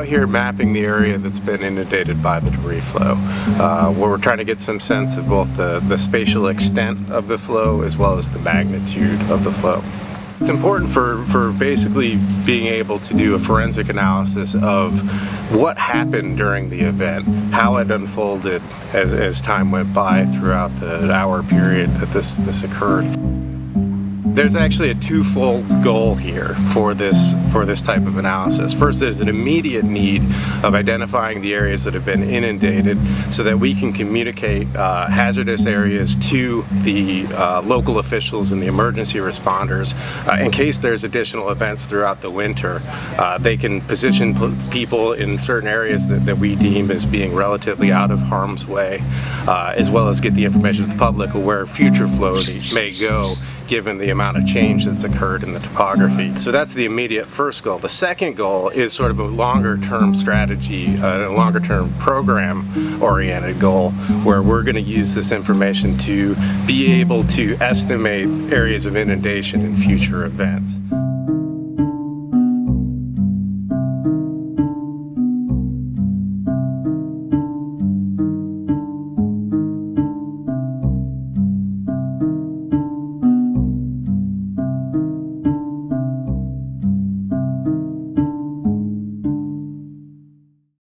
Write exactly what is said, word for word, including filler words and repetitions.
out here mapping the area that's been inundated by the debris flow, uh, where we're trying to get some sense of both the, the spatial extent of the flow as well as the magnitude of the flow. It's important for, for basically being able to do a forensic analysis of what happened during the event, how it unfolded as, as time went by throughout the hour period that this, this occurred. There's actually a twofold goal here for this for this type of analysis. First, there's an immediate need of identifying the areas that have been inundated so that we can communicate uh, hazardous areas to the uh, local officials and the emergency responders. Uh, in case there's additional events throughout the winter, uh, they can position people in certain areas that, that we deem as being relatively out of harm's way, uh, as well as get the information to the public of where future flow may go, given the amount of change that's occurred in the topography. So that's the immediate first goal. The second goal is sort of a longer term strategy, uh, a longer term program oriented goal, where we're going to use this information to be able to estimate areas of inundation in future events.